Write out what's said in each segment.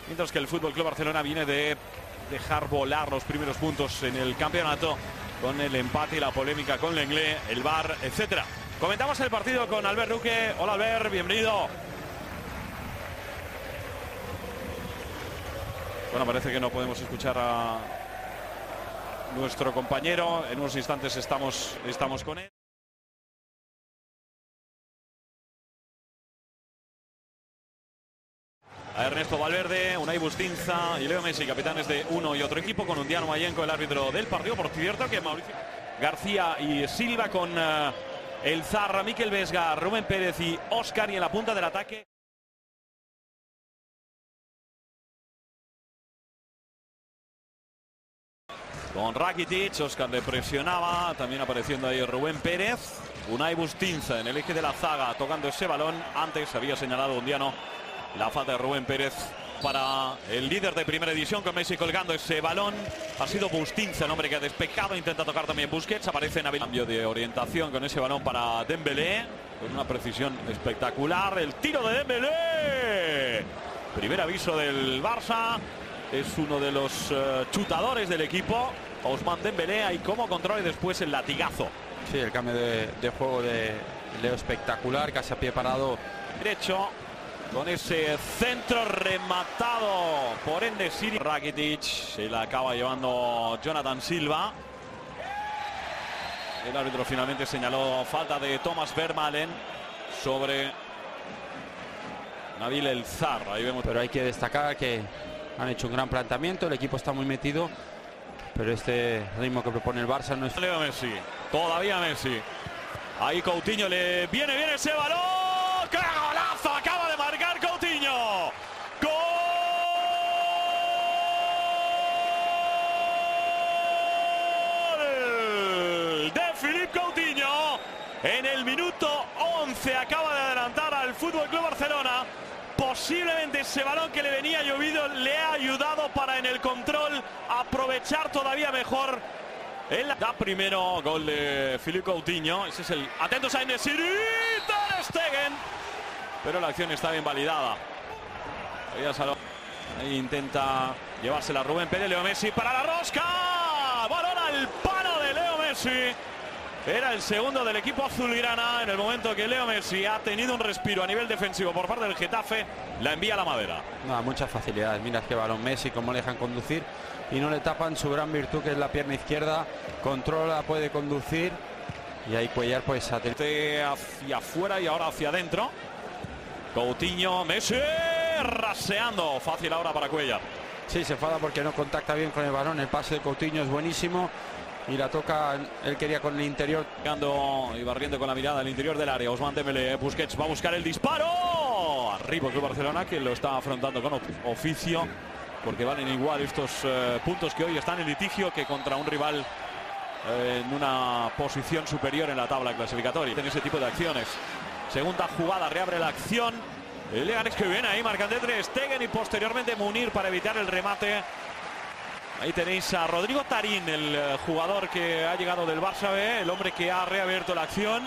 Mientras que el Fútbol Club Barcelona viene de dejar volar los primeros puntos en el campeonato con el empate y la polémica con Lenglet, el VAR, etcétera. Comentamos el partido con Albert Duque. Hola Albert, bienvenido. Bueno, parece que no podemos escuchar a nuestro compañero. En unos instantes estamos con él. A Ernesto Valverde, Unai Bustinza y Leo Messi, capitanes de uno y otro equipo, con Undiano Mayenco, el árbitro del partido. Por cierto, que Mauricio García y Silva con el Zarra, Mikel Vesga, Rubén Pérez y Óscar, y en la punta del ataque con Rakitic. Óscar le presionaba, también apareciendo ahí Rubén Pérez. Unai Bustinza en el eje de la zaga tocando ese balón. Antes había señalado Undiano la falta de Rubén Pérez para el líder de primera división, con Messi colgando ese balón. Ha sido Bustinza el hombre que ha despejado, intenta tocar también Busquets, aparece en cambio de orientación con ese balón para Dembélé, con una precisión espectacular. El tiro de Dembélé, primer aviso del Barça, es uno de los chutadores del equipo, Ousmane Dembélé, ahí como control, y después el latigazo. Sí, el cambio de juego de Leo espectacular, casi a pie parado. Derecho, con ese centro rematado por En-Nesyri. Rakitic se la acaba llevando Jonathan Silva. El árbitro finalmente señaló falta de Thomas Vermaelen sobre Nabil El Zarra. Ahí vemos. Pero hay que destacar que han hecho un gran planteamiento, el equipo está muy metido, pero este ritmo que propone el Barça no es... Leo Messi, todavía Messi. Ahí Coutinho, le viene bien ese balón. ¡Qué golazo! Acaba de marcar Coutinho. ¡Gol de Philippe Coutinho! En el minuto 11 acaba de adelantar al Fútbol Club Barcelona. Posiblemente ese balón que le venía llovido le ha ayudado para, en el control, aprovechar todavía mejor. Da primero gol de Philippe Coutinho. Ese es el... Atentos a En-Nesyri. Ter Stegen. Pero la acción está bien validada. Ahí intenta llevársela Rubén Pérez. Leo Messi para la rosca. Balón al palo de Leo Messi. Era el segundo del equipo azulgrana. En el momento que Leo Messi ha tenido un respiro a nivel defensivo por parte del Getafe, la envía a la madera. No, muchas facilidades. Mira qué balón Messi, cómo le dejan conducir y no le tapan su gran virtud, que es la pierna izquierda. Controla, puede conducir, y ahí Cuellar pues hacia afuera y ahora hacia adentro. Coutinho, Messi raseando. Fácil ahora para Cuellar. Sí, se enfada porque no contacta bien con el balón. El pase de Coutinho es buenísimo y la toca, él quería con el interior. Y barriendo con la mirada al interior del área. Ousmane Dembélé, Busquets va a buscar el disparo. Arriba el Club Barcelona, que lo está afrontando con oficio, porque valen igual estos puntos que hoy están en litigio que contra un rival en una posición superior en la tabla clasificatoria. En ese tipo de acciones. Segunda jugada, reabre la acción. El Leganés que viene ahí, marcando Ter Stegen y posteriormente Munir para evitar el remate. Ahí tenéis a Rodrigo Tarín, el jugador que ha llegado del Barça B, el hombre que ha reabierto la acción.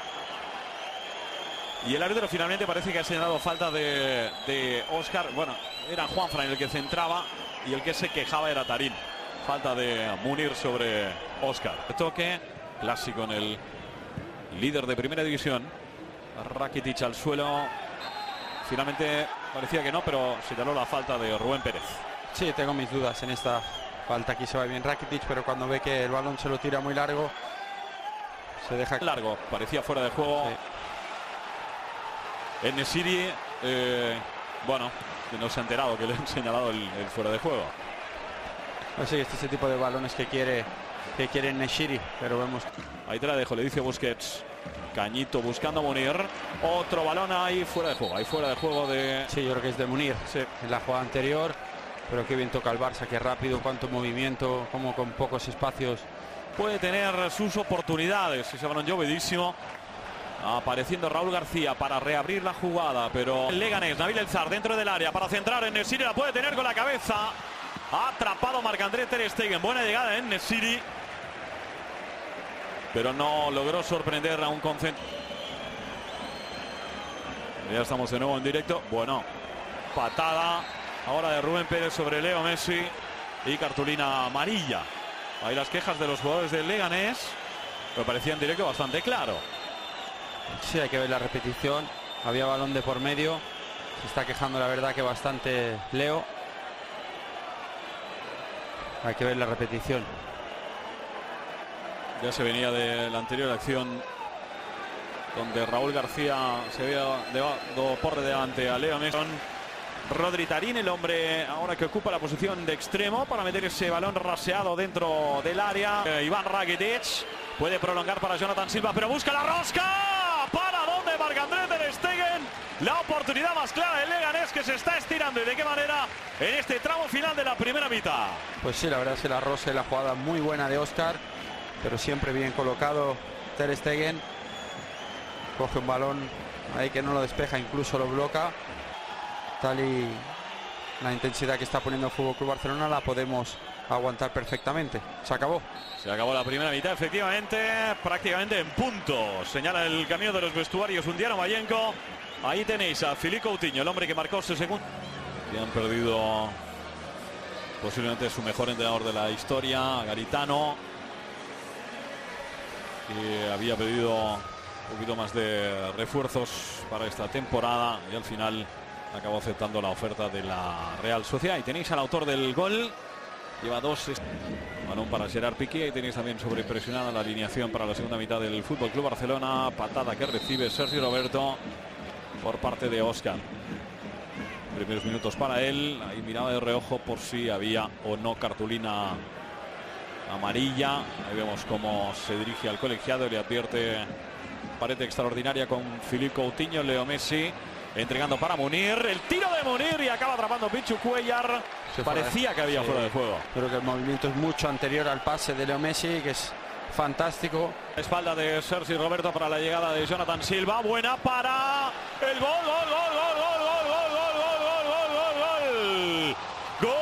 Y el árbitro finalmente parece que ha señalado falta de Óscar. Bueno, era Juanfran el que centraba y el que se quejaba era Tarín. Falta de Munir sobre Óscar. Toque clásico en el líder de primera división. Rakitic al suelo. Finalmente parecía que no, pero señaló la falta de Rubén Pérez. Sí, tengo mis dudas en esta falta. Aquí se va bien Rakitic, pero cuando ve que el balón se lo tira muy largo, se deja largo. Parecía fuera de juego. Sí. En-Nesyri, bueno, que no se ha enterado que le han señalado el fuera de juego. Así este es el tipo de balones que quiere En-Nesyri, pero vemos. Ahí te la dejo, le dice Busquets. Cañito buscando a Munir. Otro balón ahí fuera de juego. Ahí fuera de juego de... Sí, yo creo que es de Munir. Sí. En la jugada anterior. Pero qué bien toca el Barça, qué rápido, cuánto movimiento, como con pocos espacios. Puede tener sus oportunidades. Ese balón llovedísimo. Apareciendo Raúl García para reabrir la jugada. Pero el Leganés, Nabil El Zarra dentro del área para centrar. En-Nesyri la puede tener con la cabeza. Ha atrapado Marc-André Ter Stegen. Buena llegada en En-Nesyri, pero no logró sorprender a un concentro. Ya estamos de nuevo en directo. Bueno, patada ahora de Rubén Pérez sobre Leo Messi y cartulina amarilla. Ahí las quejas de los jugadores del Leganés, me parecía en directo bastante claro. Sí, hay que ver la repetición. Había balón de por medio. Se está quejando, la verdad, que bastante Leo. Hay que ver la repetición. Ya se venía de la anterior acción donde Raúl García se había dado por delante a Leo Messi. Rodri Tarín, el hombre ahora que ocupa la posición de extremo para meter ese balón raseado dentro del área. Iván Rakitic puede prolongar para Jonathan Silva, pero busca la rosca. ¿Para dónde Marc-André ter Stegen? La oportunidad más clara del Leganés, que se está estirando. ¿Y de qué manera en este tramo final de la primera mitad? Pues sí, la verdad es la rosa y la jugada muy buena de Óscar, pero siempre bien colocado ter Stegen. Coge un balón ahí que no lo despeja, incluso lo bloca. Tal y la intensidad que está poniendo el FC Barcelona la podemos aguantar perfectamente. Se acabó. Se acabó la primera mitad, efectivamente, prácticamente en punto. Señala el camino de los vestuarios Undiano Mayenko. Ahí tenéis a Philippe Coutinho, el hombre que marcó su segundo. Y han perdido posiblemente su mejor entrenador de la historia, Garitano, que había pedido un poquito más de refuerzos para esta temporada y al final acabó aceptando la oferta de la Real Sociedad. Y tenéis al autor del gol. Lleva dos. Balón para Gerard Piqué. Y tenéis también sobrepresionada la alineación para la segunda mitad del FC Barcelona. Patada que recibe Sergi Roberto por parte de Óscar. Primeros minutos para él. Ahí miraba de reojo por si había o no cartulina amarilla. Ahí vemos cómo se dirige al colegiado y le advierte pared extraordinaria con Philippe Coutinho. Leo Messi entregando para Munir, el tiro de Munir y acaba atrapando Pichu Cuellar. Parecía que había fuera de juego. Creo que el movimiento es mucho anterior al pase de Leo Messi, que es fantástico. Espalda de Sergi Roberto para la llegada de Jonathan Silva. Buena para el gol, gol, gol, gol, gol, gol, gol, gol, gol, gol, gol, gol, gol.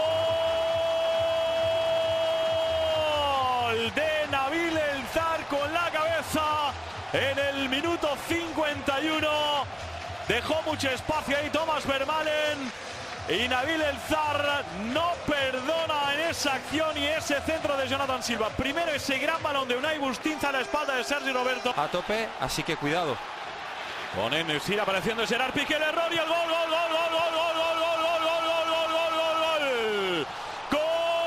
Gol de Nabil El Zar con la cabeza en el minuto 51. Dejó mucho espacio ahí Thomas Vermaelen y Nabil El Zar no perdona en esa acción y ese centro de Jonathan Silva. Primero ese gran balón de Unai Bustinza a la espalda de Sergi Roberto. A tope, así que cuidado. Con Enesir apareciendo Gerard Piqué, el error y el gol, gol, gol, gol, gol, gol, gol, gol, gol, gol, gol, gol, gol, gol,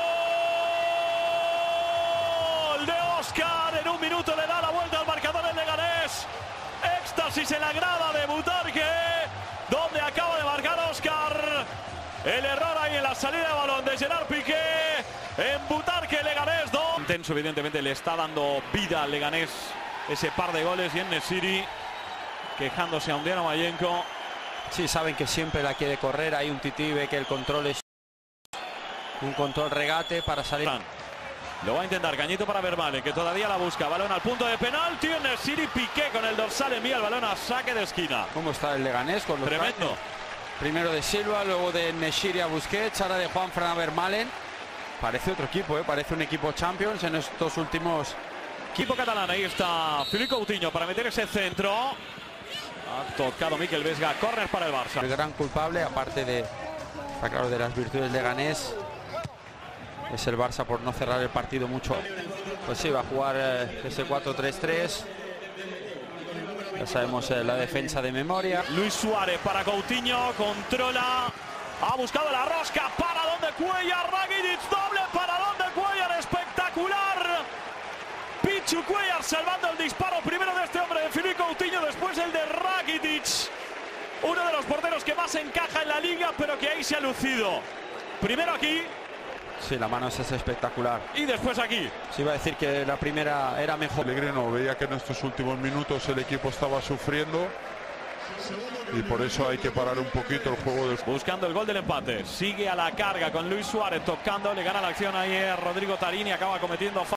gol de Óscar. En un minuto le da la vuelta al marcador el Leganés. Éxtasis en la grada de Butarque, donde acaba de marcar Óscar. El error ahí en la salida de balón de Gerard Piqué. En Butarque, Leganés 2. Intenso, evidentemente, le está dando vida al Leganés ese par de goles. Y en Nesiri quejándose a Undiano Mayenko. Sí, saben que siempre la quiere correr. Hay un Tití, ve que el control es un control regate para salir. Lo va a intentar Cañito para Vermaelen, que todavía la busca. Balón al punto de penalti. Nesiri, Piqué con el dorsal envía el balón a saque de esquina. ¿Cómo está el Leganés? Con los tremendo. cambios? Primero de Silva, luego de Nesiri a Busquets, ahora de Juanfran a Vermaelen. Parece otro equipo, parece un equipo Champions en estos últimos. Equipo catalán, ahí está Philippe Coutinho para meter ese centro. Ha tocado Mikel Vesga, córner para el Barça. El gran culpable, aparte de, está claro, de las virtudes de Leganés, es el Barça por no cerrar el partido mucho. Pues sí, va a jugar ese 4-3-3. Ya sabemos la defensa de memoria. Luis Suárez para Coutinho, controla. Ha buscado la rosca, para donde Cuellar, Rakitic, doble para donde Cuellar, espectacular. Pichu Cuellar salvando el disparo primero de este hombre de Philippe Coutinho, después el de Rakitic. Uno de los porteros que más encaja en la liga, pero que ahí se ha lucido. Primero aquí. Sí, la mano es espectacular. Y después aquí. Se iba a decir que la primera era mejor. Pellegrino veía que en estos últimos minutos el equipo estaba sufriendo y por eso hay que parar un poquito el juego del... Buscando el gol del empate. Sigue a la carga con Luis Suárez tocando. Le gana la acción ahí a Rodrigo Tarín y acaba cometiendo falta.